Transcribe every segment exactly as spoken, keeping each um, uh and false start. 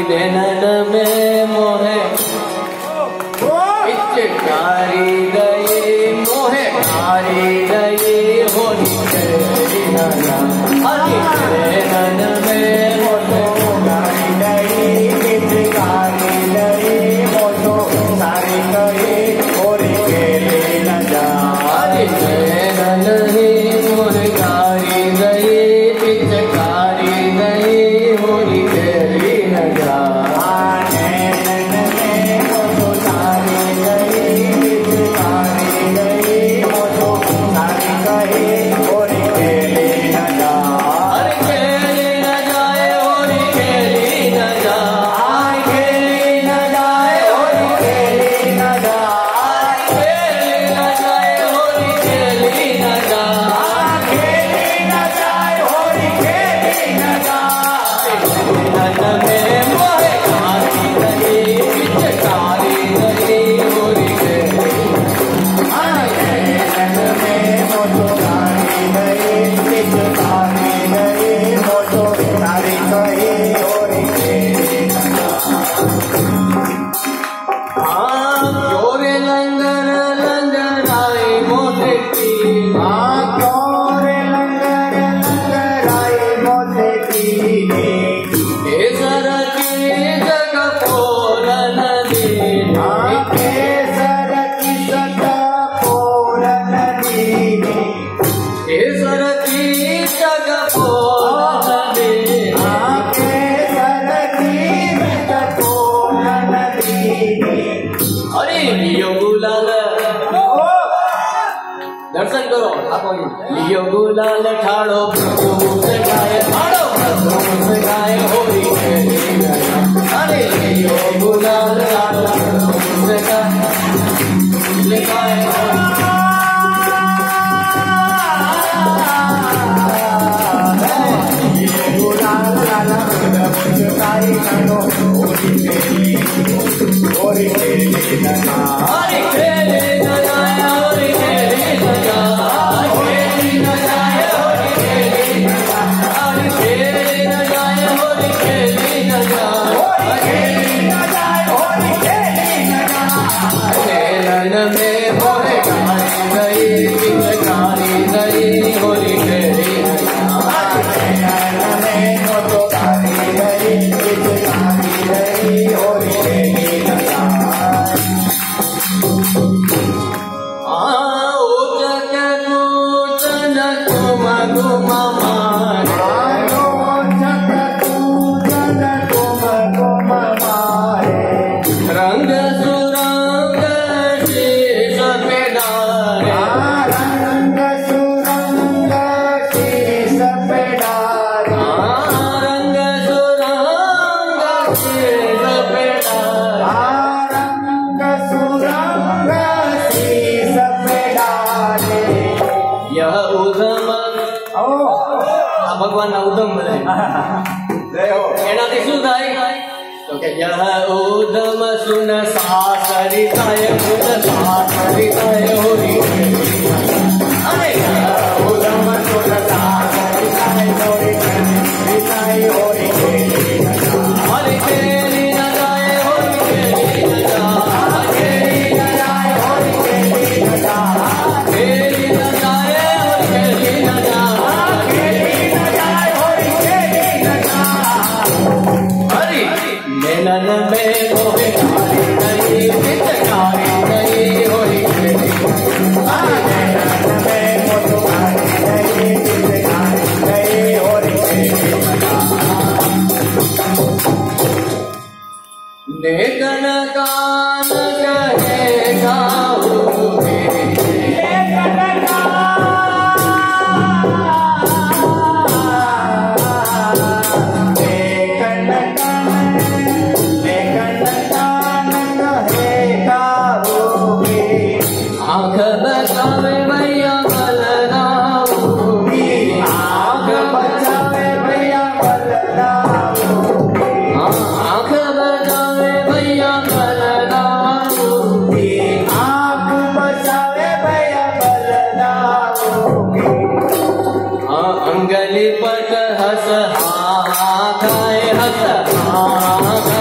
नैनन में मोहे पिचकारी गई मोहे कारी गई होली तेरी नैना हरी नैनन में मोहे कारी गई पिचकारी गई मोटो सारी गई होली तेरी नैना हरी नैनन ही मोहे कारी गई पिचकारी गई होली तेरी नैना दर्शन करो लियो गुलाल ठाड़ो गाय ठाड़ो गाय होली तेरी नैना अरे लियो गुलाल ठाड़ो गाय होली तेरी नैना हरी तेरी नैना होली तेरी नैना भगवान उदम तो यह उदम सुन सासरिताय सुन सासरिताय होली अरे उदम सुन सासरिताय होली तेरी होली हरि तेरी नजाय होली तेरी नजा तेरी नजाय होली तेरी नजा तेरी नजाय होली तेरी नजा नैनन में मोहे कारी गई पिचकारी गई होली तेरी नैनन में मोहे कारी गई पिचकारी गई होली तेरी नेकन कान कहे गाऊं आँख बचावे भैया बलराऊंगी आँख बचावे भैया बलराऊंगी आँख बचावे भैया बलराऊंगी आँख बचावे भैया बलराऊंगी अंगली पट हंस हा खाए हंस हा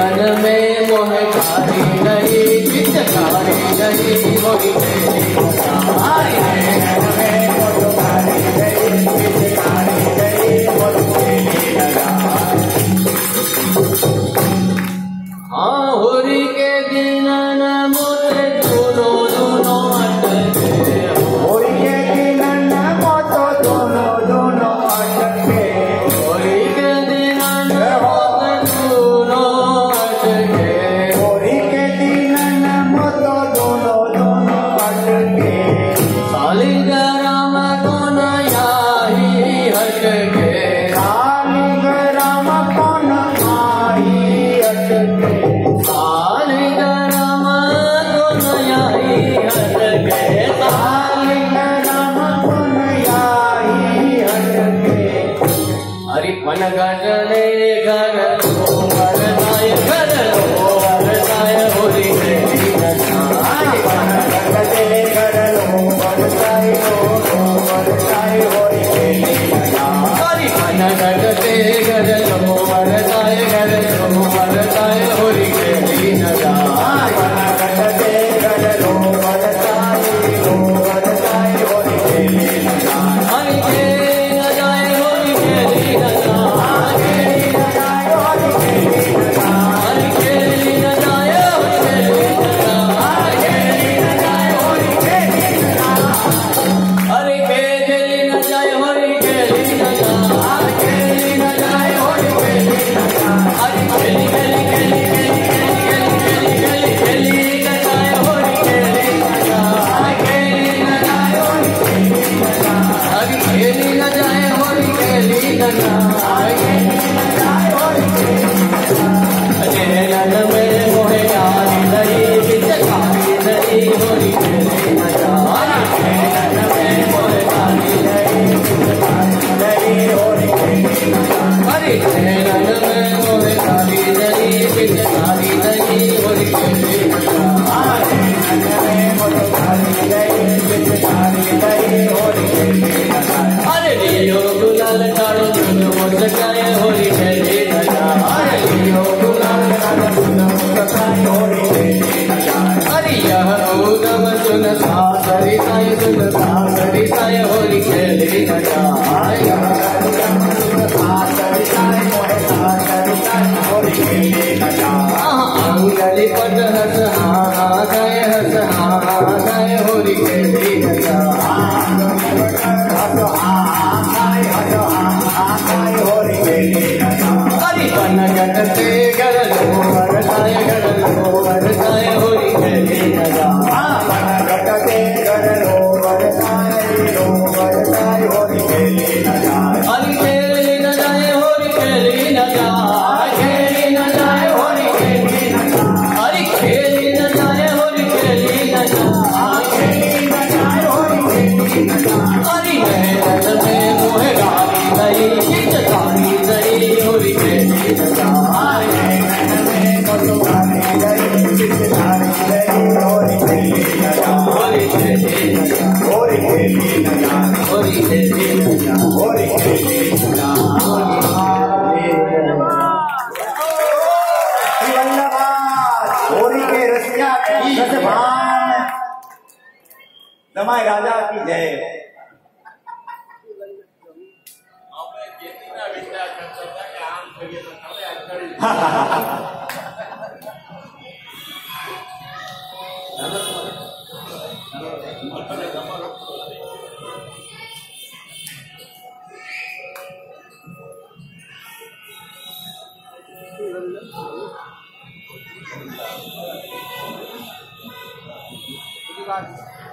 नैनन में मोह कारी नहीं पिचकारी नहीं होरी खेली नचारी नैनन में मोह कारी नहीं पिचकारी नहीं होरी खेली नचारी। हाँ होरी के दिन न मोते दोनों दोनों अटके होरी के दिन न मोतो दोनों दोनों अटके होरी के दिन न मोते दोनों अटके होरी के दिन न मोतो दोनों दोनों अटके सालिग्राम कौन याही हटके सालिग्राम कौन आई हटके सालिग्राम कौन याही हटके सालिग्राम कौन याही हटके। हरि मन गजले घर लो वरदाय घर लो वरदाय होरी खेली नचारी मन गजले घर लो वरदाय लो वरदाय होरी खेली नचारी मन गजले घर लो वरदाय घर लो वरदाय होरी खेली नचारी मन गजले घर लो वरदाय लो वरदाय होरी खेली नचारी। हरि खेली न जाए होरी खेली नचारी हरि खेली न जाए होरी खेली नचारी हरि खेली न जाए होरी खेली नचारी खेली न जाए होरी खेली नचारी हरि खेली खेली खेली खेली खेली खेली खेली न जाए होरी खेली नचारी खेली न जाए होरी खेली नचारी हरि खेली न जाए होरी खेली नचारी नैनन में मोह कारी नहीं पिचकारी नहीं होरी खेली नचारी नैनन में मोह कारी नहीं पिचकारी नहीं होरी खेली नचारी नैनन में मोह कारी नहीं पिचकारी नहीं होरी खेली नचारी नैनन में मोह कारी नहीं पिचकारी नहीं होरी खेली नचारी। अरे लियो गुलाल डालो धुन मुस्काए होरी खेली नचारी लियो गुलाल डालो धुन मुस्काए होरी खेली नचारी। अरे यह उदम सुन सासरी साई सुन सासरी साई होरी खेली नचारी यह उदम सुन सासरी साई मोहे सासरी साई होरी खेली नचारी। अंगली पट हस हाँ गाय हस हाँ गाय होरी खेली नचारी हरि पन गटते घर लो वरदाय घर लो वरदाय होरी खेली नचारी पन गटते घर लो वरदाय लो वरदाय होरी खेली नचारी। हरि खेली न जाए होरी खेली नचारी खेली न जाए होरी खेली नचारी हरि खेली न जाए होरी खेली नचारी खेली न जाए होरी खेली नचारी। हरि नैनन में मोह कारी नहीं पिचकारी नहीं होरी खेली नचारी नैनन में मोह कारी नहीं पिचकारी नहीं होरी खेली नचारी होरी खेली नचारी होरी खेली नचारी होरी खेली नचारी होरी खेली नचारी। होरी के रसिया रसभान दमाई राजा की जय। बात